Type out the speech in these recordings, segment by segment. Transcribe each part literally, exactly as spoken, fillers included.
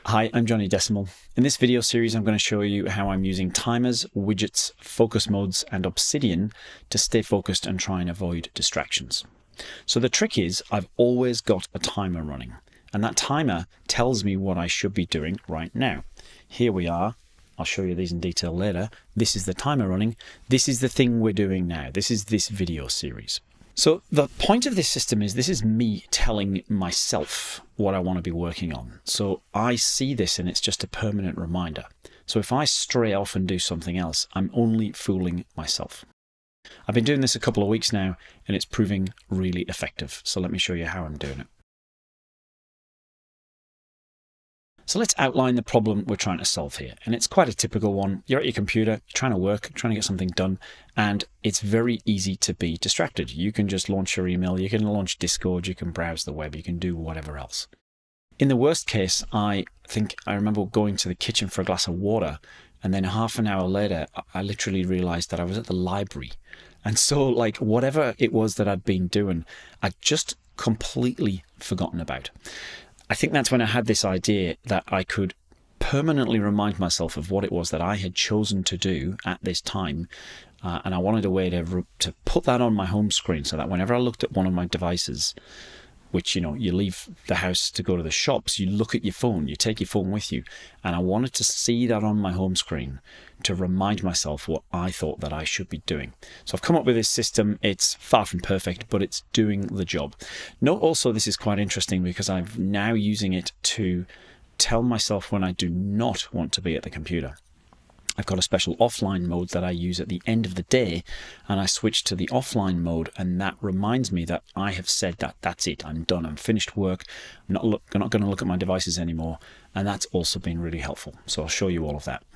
Hi, I'm Johnny.Decimal. In this video series, I'm going to show you how I'm using timers, widgets, focus modes, and Obsidian to stay focused and try and avoid distractions. So the trick is I've always got a timer running, and that timer tells me what I should be doing right now. Here we are. I'll show you these in detail later. This is the timer running. This is the thing we're doing now. This is this video series. So the point of this system is this is me telling myself what I want to be working on. So I see this and it's just a permanent reminder. So if I stray off and do something else, I'm only fooling myself. I've been doing this a couple of weeks now and it's proving really effective. So let me show you how I'm doing it. So let's outline the problem we're trying to solve here. And it's quite a typical one. You're at your computer, trying to work, trying to get something done, and it's very easy to be distracted. You can just launch your email, you can launch Discord, you can browse the web, you can do whatever else. In the worst case, I think I remember going to the kitchen for a glass of water, and then half an hour later, I literally realized that I was at the library. And so like whatever it was that I'd been doing, I'd just completely forgotten about. I think that's when I had this idea that I could permanently remind myself of what it was that I had chosen to do at this time. Uh, and I wanted a way to, to put that on my home screen so that whenever I looked at one of my devices, which, you know, you leave the house to go to the shops, you look at your phone, you take your phone with you. And I wanted to see that on my home screen to remind myself what I thought that I should be doing. So I've come up with this system. It's far from perfect, but it's doing the job. Note also this is quite interesting because I'm now using it to tell myself when I do not want to be at the computer. I've got a special offline mode that I use at the end of the day, and I switch to the offline mode, and that reminds me that I have said that that's it, I'm done, I'm finished work, I'm not, look, I'm not going to look at my devices anymore, and that's also been really helpful. So I'll show you all of that.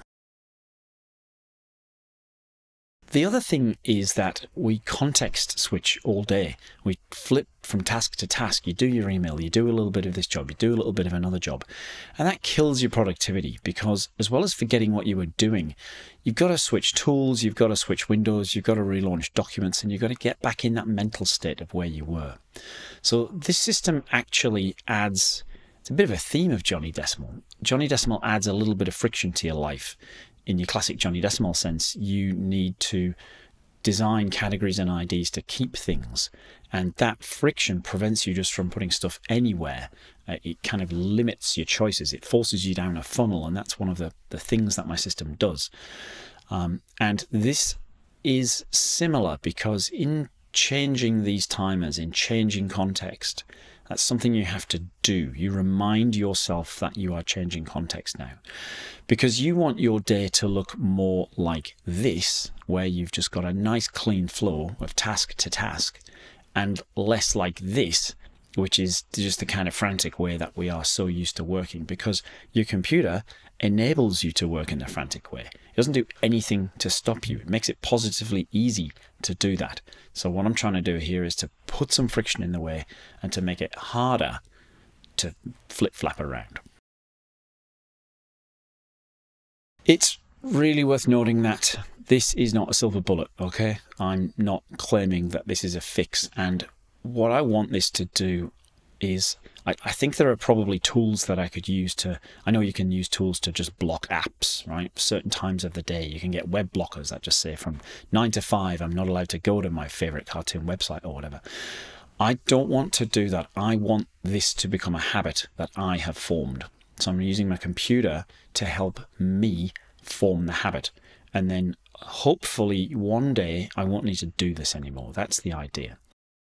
The other thing is that we context switch all day. We flip from task to task. You do your email, you do a little bit of this job, you do a little bit of another job. And that kills your productivity because as well as forgetting what you were doing, you've got to switch tools, you've got to switch windows, you've got to relaunch documents, and you've got to get back in that mental state of where you were. So this system actually adds, it's a bit of a theme of Johnny.Decimal. Johnny.Decimal adds a little bit of friction to your life. In your classic Johnny.Decimal sense, you need to design categories and I Ds to keep things. And that friction prevents you just from putting stuff anywhere. Uh, it kind of limits your choices. It forces you down a funnel. And that's one of the, the things that my system does. Um, and this is similar because in changing these timers, in changing context, that's something you have to do. You remind yourself that you are changing context now because you want your day to look more like this, where you've just got a nice clean flow of task to task, and less like this, which is just the kind of frantic way that we are so used to working, because your computer enables you to work in a frantic way. It doesn't do anything to stop you. It makes it positively easy to do that. So what I'm trying to do here is to put some friction in the way and to make it harder to flip-flap around. It's really worth noting that this is not a silver bullet, okay? I'm not claiming that this is a fix, and what I want this to do is, I, I think there are probably tools that I could use to, I know you can use tools to just block apps, right? Certain times of the day, you can get web blockers that just say from nine to five, I'm not allowed to go to my favorite cartoon website or whatever. I don't want to do that. I want this to become a habit that I have formed. So I'm using my computer to help me form the habit. And then hopefully one day I won't need to do this anymore. That's the idea.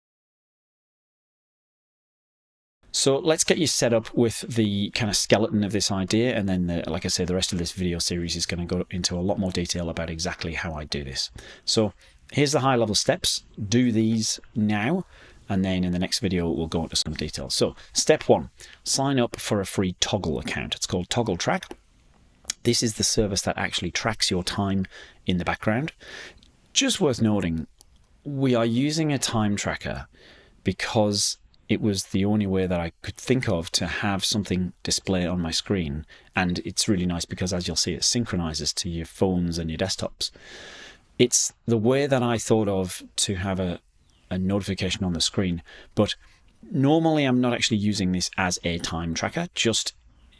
So let's get you set up with the kind of skeleton of this idea, and then, the, like I say, the rest of this video series is going to go into a lot more detail about exactly how I do this. So here's the high-level steps. Do these now, and then in the next video we'll go into some details. So step one, sign up for a free Toggl account. It's called Toggl Track. This is the service that actually tracks your time in the background. Just worth noting, we are using a time tracker because it was the only way that I could think of to have something display on my screen. And it's really nice because, as you'll see, it synchronizes to your phones and your desktops. It's the way that I thought of to have a, a notification on the screen. But normally I'm not actually using this as a time tracker, just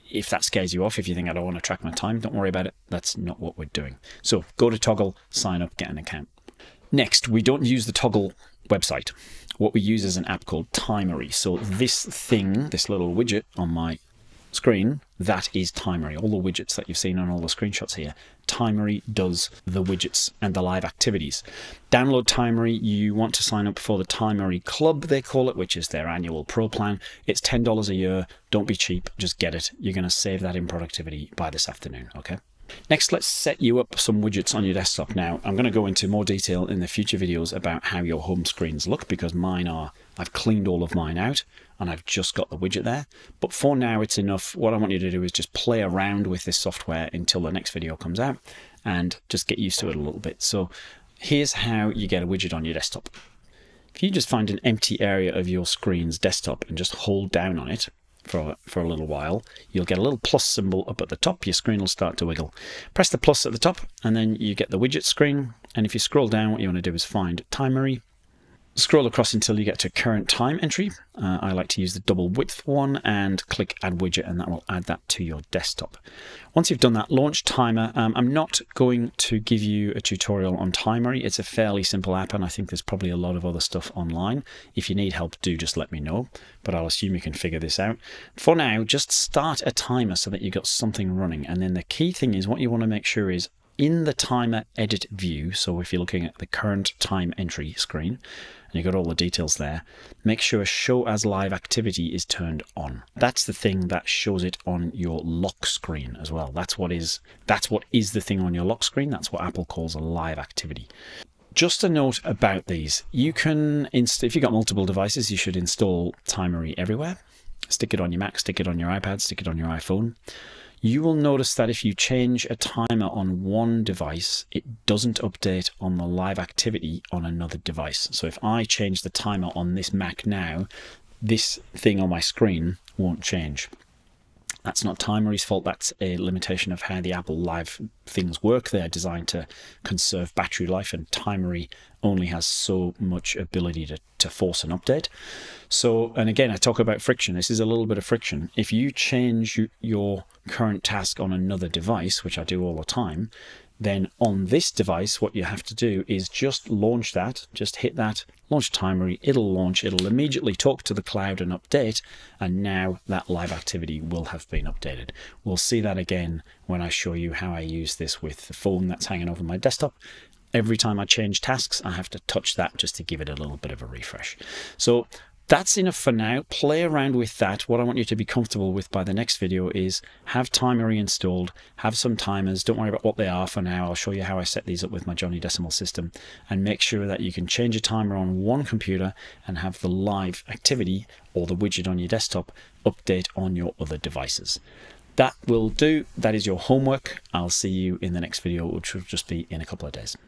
if that scares you off, if you think I don't want to track my time, don't worry about it. That's not what we're doing. So go to Toggl, sign up, get an account. Next, we don't use the Toggl website. What we use is an app called Timery. So this thing, this little widget on my screen, that is Timery. All the widgets that you've seen on all the screenshots here, Timery does the widgets and the live activities. Download Timery. You want to sign up for the Timery Club, they call it, which is their annual pro plan. It's ten dollars a year. Don't be cheap. Just get it. You're going to save that in productivity by this afternoon, okay? Next, let's set you up some widgets on your desktop. Now, I'm going to go into more detail in the future videos about how your home screens look, because mine are, I've cleaned all of mine out and I've just got the widget there. But for now, it's enough. What I want you to do is just play around with this software until the next video comes out and just get used to it a little bit. So here's how you get a widget on your desktop. If you just find an empty area of your screen's desktop and just hold down on it, For, for a little while, you'll get a little plus symbol up at the top. Your screen will start to wiggle. Press the plus at the top and then you get the widget screen. And if you scroll down, what you want to do is find Timery. Scroll across until you get to current time entry. Uh, I like to use the double width one and click add widget, and that will add that to your desktop. Once you've done that, launch timer. Um, I'm not going to give you a tutorial on Timery. It's a fairly simple app, and I think there's probably a lot of other stuff online. If you need help, do just let me know, but I'll assume you can figure this out. For now, just start a timer so that you've got something running. And then the key thing is what you want to make sure is in the timer edit view, so if you're looking at the current time entry screen and you've got all the details there, make sure show as live activity is turned on. That's the thing that shows it on your lock screen as well. That's what is that's what is the thing on your lock screen. That's what Apple calls a live activity. Just a note about these. You can inst if you've got multiple devices, you should install Timery everywhere. Stick it on your Mac, stick it on your iPad, stick it on your iPhone. You will notice that if you change a timer on one device, it doesn't update on the live activity on another device. So if I change the timer on this Mac now, this thing on my screen won't change. That's not Timery's fault. That's a limitation of how the Apple Live things work. They're designed to conserve battery life, and Timery only has so much ability to, to force an update. So, and again, I talk about friction. This is a little bit of friction. If you change your current task on another device, which I do all the time, then on this device, what you have to do is just launch that, just hit that, launch Timery, it'll launch, it'll immediately talk to the cloud and update, and now that live activity will have been updated. We'll see that again when I show you how I use this with the phone that's hanging over my desktop. Every time I change tasks, I have to touch that just to give it a little bit of a refresh. So that's enough for now. Play around with that. What I want you to be comfortable with by the next video is have Timery installed, have some timers. Don't worry about what they are for now. I'll show you how I set these up with my Johnny.Decimal system, and make sure that you can change a timer on one computer and have the live activity or the widget on your desktop update on your other devices. That will do. That is your homework. I'll see you in the next video, which will just be in a couple of days.